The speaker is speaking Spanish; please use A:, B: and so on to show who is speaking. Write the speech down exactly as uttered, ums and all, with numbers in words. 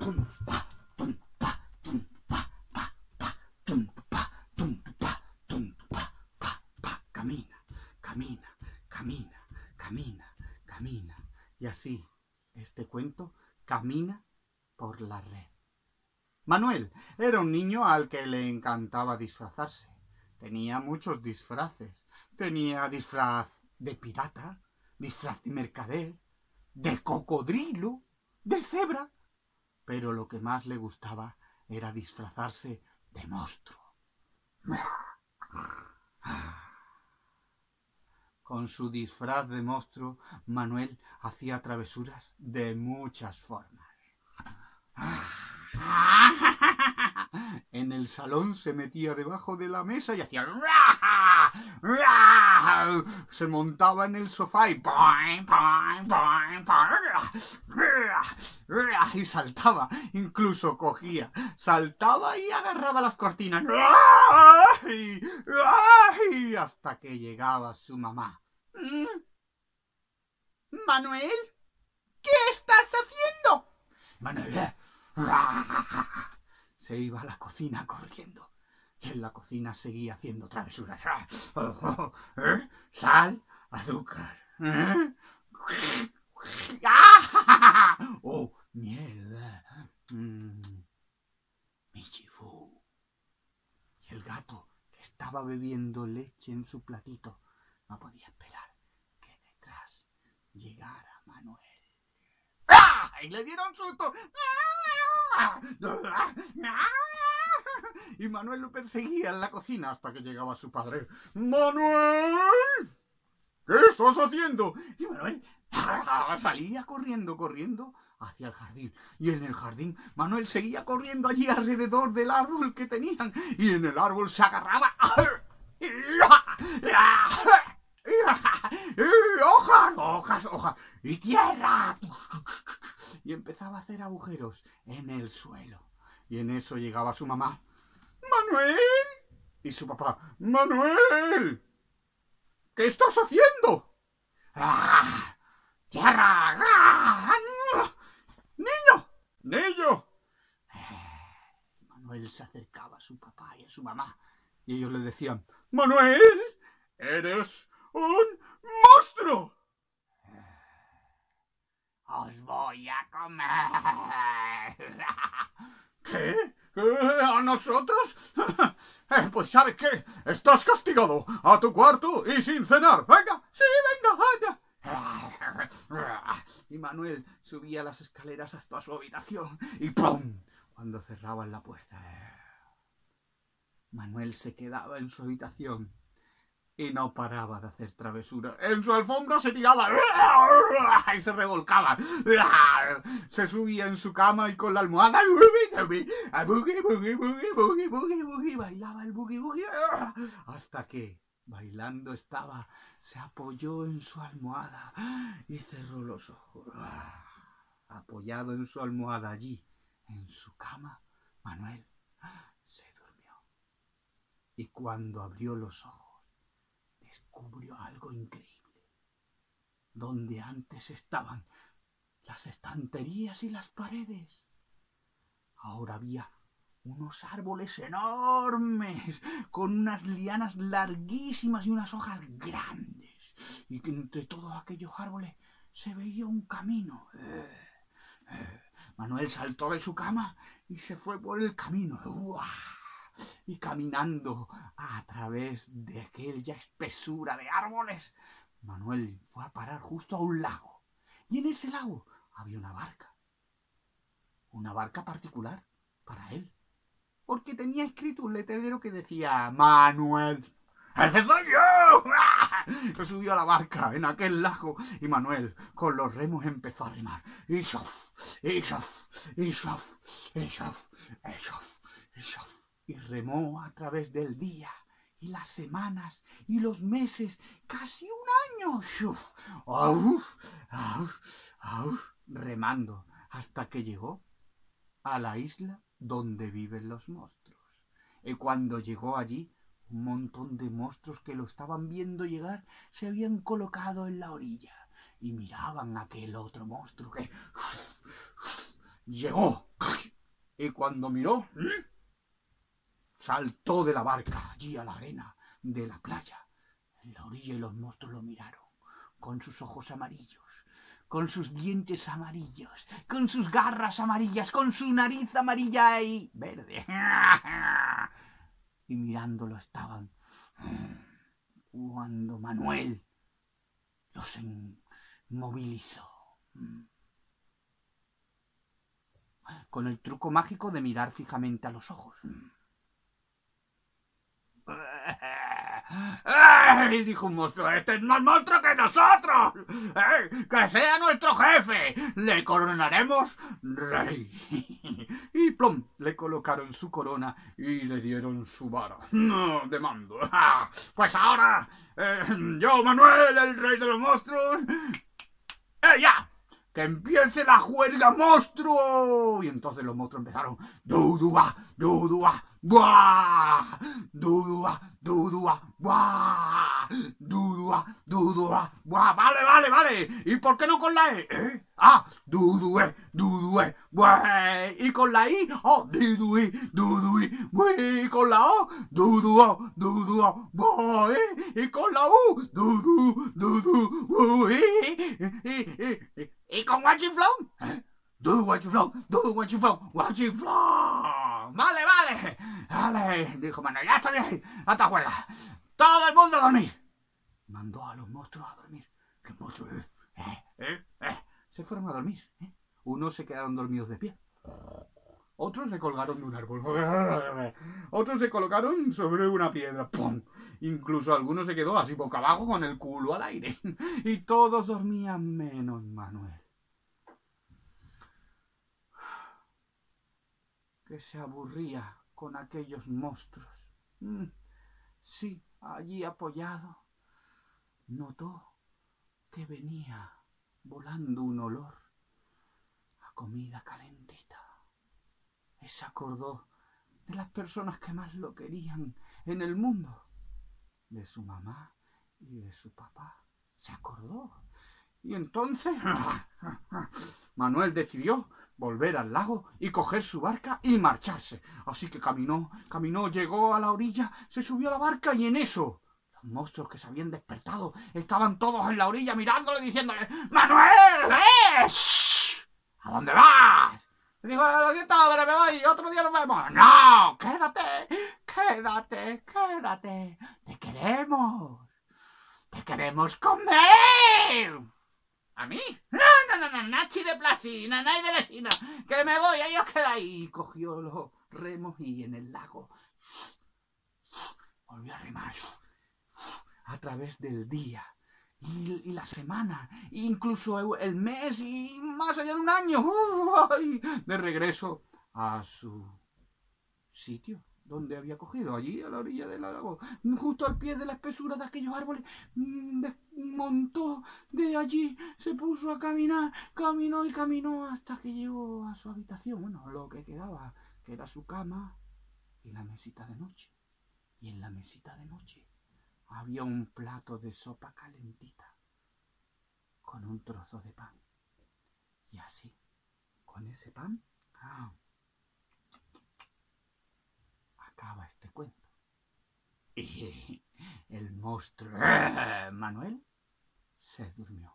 A: tum, pa, tum, pa, tum, pa, pa, pa, tum, pa, tum, pa, tum, pa, pa, pa. Camina, camina, camina, camina, camina. Y así, este cuento camina por la red. Manuel era un niño al que le encantaba disfrazarse. Tenía muchos disfraces. Tenía disfraz de pirata, disfraz de mercader, de cocodrilo, de cebra. Pero lo que más le gustaba era disfrazarse de monstruo. Con su disfraz de monstruo, Manuel hacía travesuras de muchas formas. En el salón se metía debajo de la mesa y hacía... Se montaba en el sofá y... y saltaba, incluso cogía, saltaba y agarraba las cortinas. Hasta que llegaba su mamá. Manuel, ¿qué estás haciendo? Manuel se iba a la cocina corriendo y en la cocina seguía haciendo travesuras. ¿Eh? Sal, azúcar. ¿Eh? Oh, miel. Mm. Michifú. Y el gato, que estaba bebiendo leche en su platito, no podía esperar que detrás llegara Manuel. ¡Ah! Y le dieron susto. Y Manuel lo perseguía en la cocina hasta que llegaba su padre. ¡Manuel! ¿Qué estás haciendo? Y Manuel salía corriendo, corriendo hacia el jardín. Y en el jardín Manuel seguía corriendo allí alrededor del árbol que tenían. Y en el árbol se agarraba... ¡Hojas, hojas, hojas! ¡Y tierra! Y empezaba a hacer agujeros en el suelo. Y en eso llegaba su mamá. ¡Manuel! Y su papá. ¡Manuel! ¿Qué estás haciendo? ¡Ah! ¡Tierra! ¡Ah! ¡Niño! ¡Niño! Manuel se acercaba a su papá y a su mamá. Y ellos le decían, ¡Manuel! ¡Eres un monstruo! ¡Os voy a comer! ¿Qué? ¿A nosotros? Eh, pues ¿sabes qué? Estás castigado a tu cuarto y sin cenar. ¡Venga! ¡Sí, venga! venga! Y Manuel subía las escaleras hasta su habitación y ¡pum! Cuando cerraban la puerta, Manuel se quedaba en su habitación y no paraba de hacer travesuras. En su alfombra se tiraba y se revolcaba. Se subía en su cama y con la almohada bailaba el boogie boogie hasta que, bailando estaba, se apoyó en su almohada y cerró los ojos. Apoyado en su almohada allí, en su cama, Manuel se durmió. Y cuando abrió los ojos, descubrió algo increíble. Donde antes estaban las estanterías y las paredes, ahora había unos árboles enormes, con unas lianas larguísimas y unas hojas grandes. Y que entre todos aquellos árboles se veía un camino. Eh, eh. Manuel saltó de su cama y se fue por el camino. ¡Uah! Y caminando a través de aquella espesura de árboles, Manuel fue a parar justo a un lago. Y en ese lago había una barca. Una barca particular para él. Porque tenía escrito un letrero que decía Manuel. ¡Ese soy yo! Se subió a la barca en aquel lago y Manuel con los remos empezó a remar. Y shof, y shof, y shof, y shof, y shof, y shof. Y remó a través del día y las semanas y los meses, casi un año, shuf, auf, auf, auf, remando hasta que llegó a la isla donde viven los monstruos. Y cuando llegó allí, un montón de monstruos que lo estaban viendo llegar se habían colocado en la orilla y miraban a aquel otro monstruo que llegó. Y cuando miró, saltó de la barca allí a la arena de la playa, en la orilla, y los monstruos lo miraron con sus ojos amarillos, con sus dientes amarillos, con sus garras amarillas, con su nariz amarilla y verde. Y mirándolo estaban, cuando Manuel los inmovilizó con el truco mágico de mirar fijamente a los ojos. ¡Eh! Dijo un monstruo: este es más monstruo que nosotros. ¡Eh! ¡Que sea nuestro jefe! Le coronaremos rey. Y plom, le colocaron su corona y le dieron su vara no, de mando. ¡Ah! Pues ahora, eh, yo, Manuel, el rey de los monstruos. ¡Eh, ya! ¡Que empiece la juerga, monstruo! Y entonces los monstruos empezaron: ¡Dudua, dudua, buah! ¡Dudua, dudua, buah! ¡Dudua, dudua, buah! ¡Vale, vale, vale! ¿Y por qué no con la E? ¿Eh? ¡Ah! ¡Dudue, dudue, buah! ¿Y con la I? ¡Oh! ¡Dudui, dudui, buah! ¿Y con la O? ¡Duduo, duduo, buah! ¿Y con la U? ¡Dudu, dudu, buah! ¿Y con Guachiflón? ¿Eh? Dudu Guachiflón, Dudu Guachiflón, Guachiflón. Vale, vale, vale, dijo Manuel, ya está bien, hasta juega. Todo el mundo a dormir. Mandó a los monstruos a dormir. Los monstruos eh, eh, eh, se fueron a dormir. ¿eh? Unos se quedaron dormidos de pie. Otros se colgaron de un árbol. Otros se colocaron sobre una piedra. ¡Pum! Incluso alguno se quedó así boca abajo con el culo al aire. Y todos dormían menos Manuel, que se aburría con aquellos monstruos. Mm, sí, allí apoyado, notó que venía volando un olor a comida calentita. Y se acordó de las personas que más lo querían en el mundo, de su mamá y de su papá. Se acordó. Y entonces Manuel decidió volver al lago y coger su barca y marcharse. Así que caminó, caminó, llegó a la orilla, se subió a la barca y en eso los monstruos que se habían despertado estaban todos en la orilla mirándole, diciéndole: ¡Manuel! ¡Eh! ¡Shh! ¿A dónde vas? Le dijo: lo siento, pero me voy, otro día nos vemos. ¡No! ¡Quédate! ¡Quédate! ¡Quédate! ¡Te queremos! ¡Te queremos comer! ¿A mí? No, no, no, no, Nachi de Placina, Nay de Lesina, que me voy, ahí os quedáis. Y cogió los remos y en el lago volvió a remar a través del día y, y la semana, incluso el mes y más allá de un año, uh, de regreso a su sitio donde había cogido, allí a la orilla del lago, justo al pie de la espesura de aquellos árboles. Desmontó de allí, se puso a caminar, caminó y caminó hasta que llegó a su habitación, bueno, lo que quedaba, que era su cama y la mesita de noche. Y en la mesita de noche había un plato de sopa calentita con un trozo de pan. Y así, con ese pan, ¡ah!, acaba este cuento. Y el monstruo Manuel se durmió.